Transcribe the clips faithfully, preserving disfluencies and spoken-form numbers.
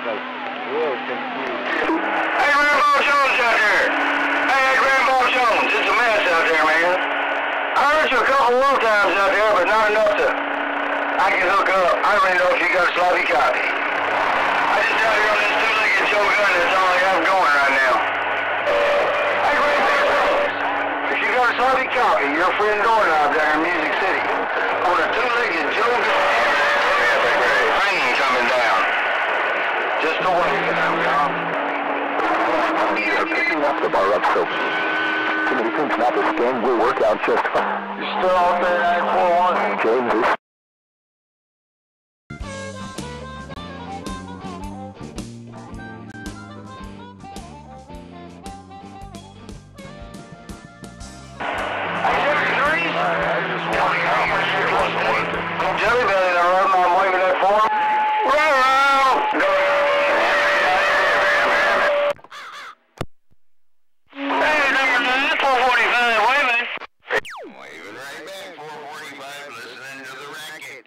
real confused. Hey, Grandpa Jones out there. Hey, hey, Grandpa Jones, it's a mess out there, man. I heard you a couple more times out there, but not enough to... I can hook up. I don't really know if you got a sloppy copy. I just out here on this two-legged Joe gun, that's all I have going right now. Hey, Grandpa Jones, if you got a sloppy copy, your friend Doorknob down in Music City, on a two-legged Joe gun, rain coming down. Just a waking up, y'all. You're picking up the bar up, so too many things not to stand will work out just fine. You still out there, nine four one? James is... Jelly Belly, the road, I'm waving that for him. Roll, hey, number nine, four forty-five, waving. Waving right back, four forty-five, listening to the racket.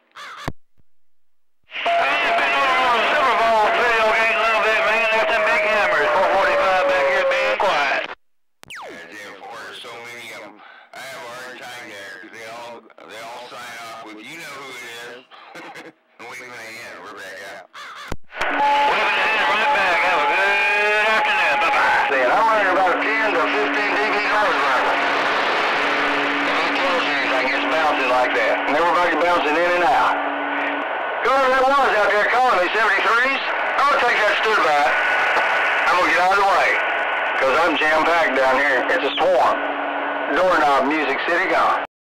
Hey, it's been over on the Super Bowl video game a little bit, man. That's them big hammers. four forty-five back here being quiet. Yeah, Jim, for so many of them, I have a hard time there. They all, they all sign off with, you know who it is. Waving my hand, we're back out. Waving the hand right back. Have a good afternoon. Bye-bye. See, I'm running about ten to fifteen D B cars running. Any closures, I guess, bouncing like that. And everybody bouncing in and out. Whoever that was out there calling me, seventy-threes, I'm going to take that stood by. I'm going to get out of the way. Because I'm jam-packed down here. It's a swarm. Doorknob, Music City, gone.